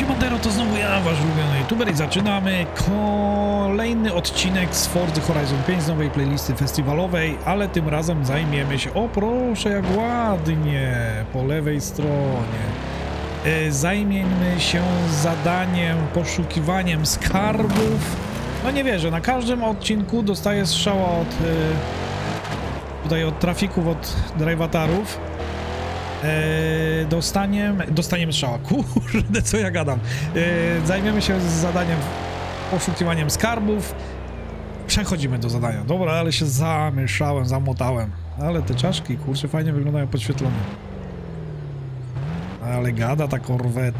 Siemandero, to znowu ja, wasz ulubiony youtuber i zaczynamy kolejny odcinek z Forza Horizon 5 z nowej playlisty festiwalowej, ale tym razem zajmiemy się, o proszę jak ładnie, po lewej stronie, zajmiemy się zadaniem, poszukiwaniem skarbów. No nie wierzę, na każdym odcinku dostaję strzała od tutaj od trafików, od drivatarów. Dostaniemy strzała. Kurde, co ja gadam. Zajmiemy się zadaniem poszukiwaniem skarbów. Przechodzimy do zadania. Dobra, ale się zamieszałem, zamotałem. Ale te czaszki, kurczę, fajnie wyglądają podświetlone. Ale gada ta korweta.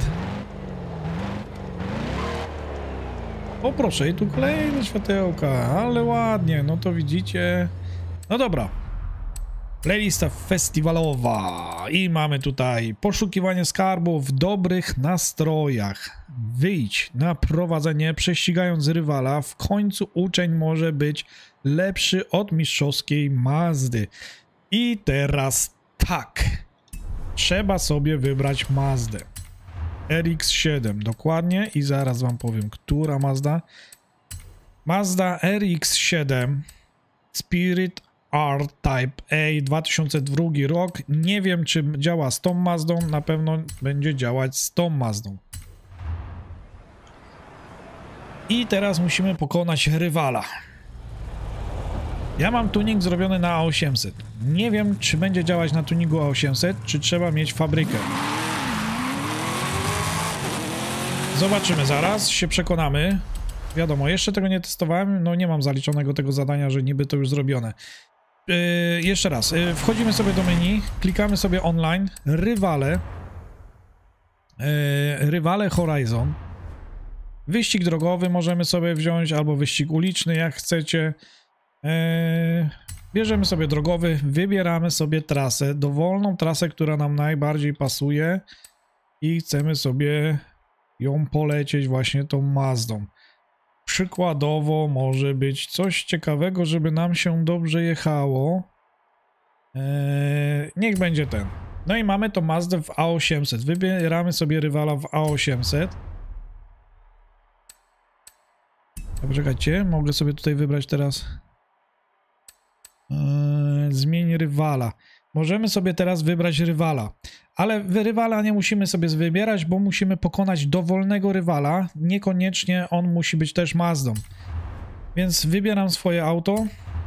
O proszę, i tu kolejne światełka. Ale ładnie, no to widzicie. No dobra. Playlista festiwalowa i mamy tutaj poszukiwanie skarbów w dobrych nastrojach. Wyjdź na prowadzenie prześcigając rywala. W końcu uczeń może być lepszy od mistrzowskiej Mazdy. I teraz tak. Trzeba sobie wybrać Mazdę. RX-7 dokładnie i zaraz wam powiem, która Mazda. Mazda RX-7 Spirit R-Type A 2002 rok. Nie wiem, czy działa z tą Mazdą. Na pewno będzie działać z tą Mazdą. I teraz musimy pokonać rywala. Ja mam tuning zrobiony na A800. Nie wiem, czy będzie działać na tuningu A800, czy trzeba mieć fabrykę. Zobaczymy zaraz, się przekonamy. Wiadomo, jeszcze tego nie testowałem. No nie mam zaliczonego tego zadania, że niby to już zrobione. Jeszcze raz, wchodzimy sobie do menu, klikamy sobie online, rywale Horizon, wyścig drogowy możemy sobie wziąć, albo wyścig uliczny, jak chcecie. Bierzemy sobie drogowy, wybieramy sobie trasę, dowolną trasę, która nam najbardziej pasuje i chcemy sobie ją polecieć właśnie tą Mazdą. Przykładowo może być coś ciekawego, żeby nam się dobrze jechało. Niech będzie ten. No i mamy to Mazdę w A800. Wybieramy sobie rywala w A800. Poczekajcie, mogę sobie tutaj wybrać teraz. Zmień rywala. Możemy sobie teraz wybrać rywala. Ale rywala nie musimy sobie wybierać, bo musimy pokonać dowolnego rywala. Niekoniecznie on musi być też Mazdą. Więc wybieram swoje auto.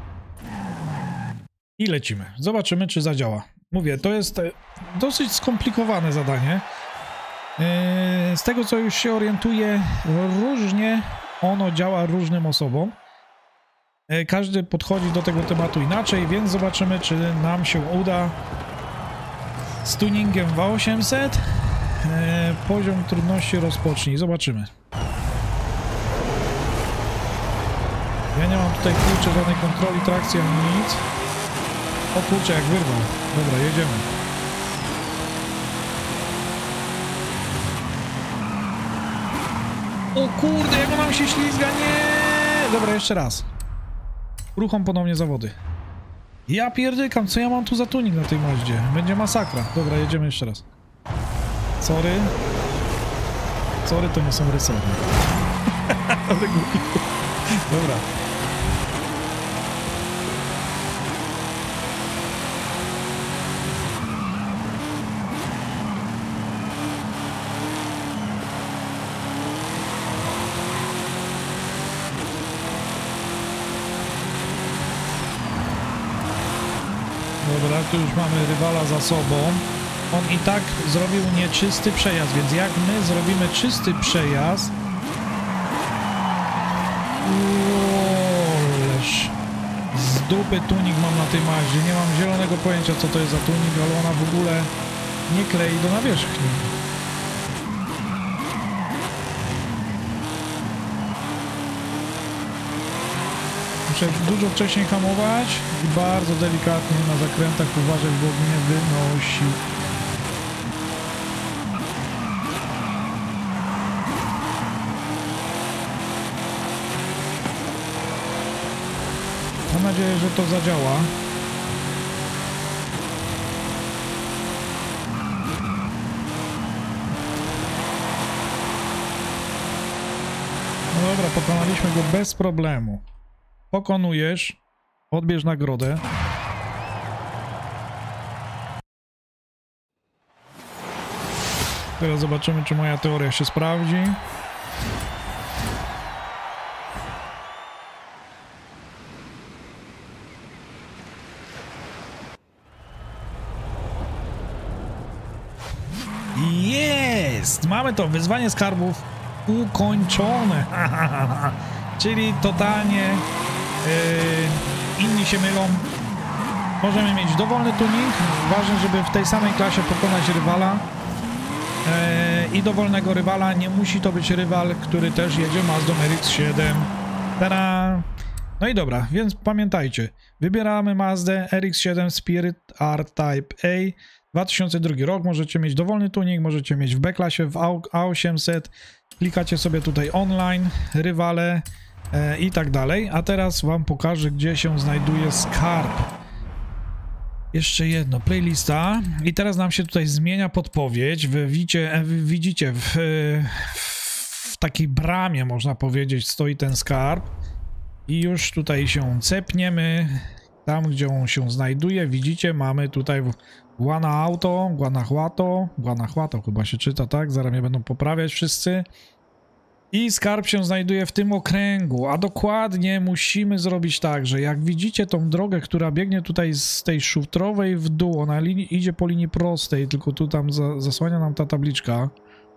I lecimy. Zobaczymy, czy zadziała. Mówię, to jest dosyć skomplikowane zadanie. Z tego, co już się orientuję, różnie ono działa różnym osobom. Każdy podchodzi do tego tematu inaczej, więc zobaczymy, czy nam się uda. Z tuningiem w A800. Poziom trudności rozpocznij. Zobaczymy. Ja nie mam tutaj kurczę żadnej kontroli trakcji ani nic. O kurczę, jak wyrwał. Dobra, jedziemy. O kurde, jak nam się ślizga. Nie! Dobra, jeszcze raz. Uruchom ponownie zawody. Ja pierdykam, co ja mam tu za tuning na tej Maździe? Będzie masakra. Dobra, jedziemy jeszcze raz. Sorry. Sorry, to nie są rysowe. Ale głupi. Dobra. Dobra, tu już mamy rywala za sobą. On i tak zrobił nieczysty przejazd, więc jak my zrobimy czysty przejazd... Łoleż. Z dupy tuning mam na tej Maździe. Nie mam zielonego pojęcia, co to jest za tuning, ale ona w ogóle nie klei do nawierzchni. Muszę dużo wcześniej hamować i bardzo delikatnie na zakrętach uważać, bo mnie wynosi. Mam nadzieję, że to zadziała. No dobra, pokonaliśmy go bez problemu. Pokonujesz, odbierz nagrodę. Teraz zobaczymy, czy moja teoria się sprawdzi. Jest! Mamy to, wyzwanie skarbów ukończone. Czyli totalnie inni się mylą. Możemy mieć dowolny tuning. Ważne, żeby w tej samej klasie pokonać rywala. I dowolnego rywala. Nie musi to być rywal, który też jedzie Mazdą RX-7. Tada! No i dobra, więc pamiętajcie. Wybieramy Mazdę RX-7 Spirit R-Type A. 2002 rok, możecie mieć dowolny tuning, możecie mieć w B-klasie, w A800, klikacie sobie tutaj online, rywale i tak dalej, a teraz wam pokażę, gdzie się znajduje skarb. Jeszcze jedno, playlista i teraz nam się tutaj zmienia podpowiedź, wy widzicie w takiej bramie, można powiedzieć, stoi ten skarb i już tutaj się cepniemy, tam gdzie on się znajduje, widzicie, mamy tutaj Guanajuato chyba się czyta, tak? Zaraz mnie będą poprawiać wszyscy. I skarb się znajduje w tym okręgu, a dokładnie musimy zrobić tak, że jak widzicie tą drogę, która biegnie tutaj z tej szutrowej w dół, ona idzie po linii prostej, tylko tu tam zasłania nam ta tabliczka.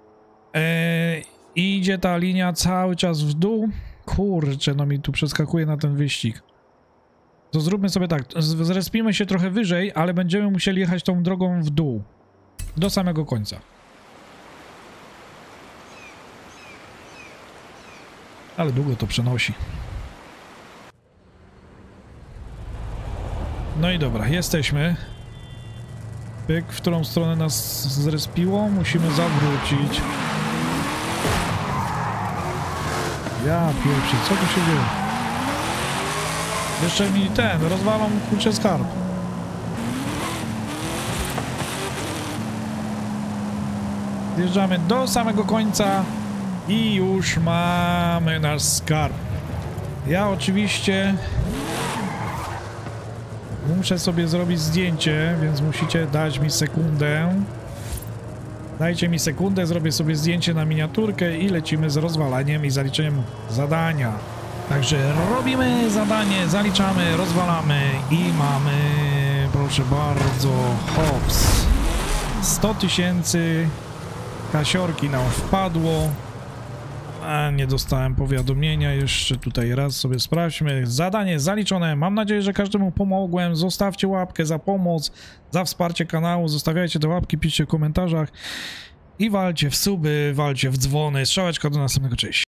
Idzie ta linia cały czas w dół. Kurczę, no mi tu przeskakuje na ten wyścig. To zróbmy sobie tak, zrespimy się trochę wyżej, ale będziemy musieli jechać tą drogą w dół. Do samego końca. Ale długo to przenosi. No i dobra, jesteśmy. Pyk, w którą stronę nas zrespiło? Musimy zawrócić. Ja pierwszy, co tu się dzieje? Jeszcze mi rozwalą kurczę skarb. Zjeżdżamy do samego końca i już mamy nasz skarb. Ja oczywiście muszę sobie zrobić zdjęcie, więc musicie dać mi sekundę. Dajcie mi sekundę, zrobię sobie zdjęcie na miniaturkę i lecimy z rozwalaniem i zaliczeniem zadania. Także robimy zadanie, zaliczamy, rozwalamy i mamy, proszę bardzo, hops. 100 000 kasiorki nam wpadło. A nie dostałem powiadomienia, jeszcze tutaj raz sobie sprawdźmy. Zadanie zaliczone, mam nadzieję, że każdemu pomogłem. Zostawcie łapkę za pomoc, za wsparcie kanału, zostawiajcie te łapki, piszcie w komentarzach i walcie w suby, walcie w dzwony. Strzałeczka, do następnego, cześć.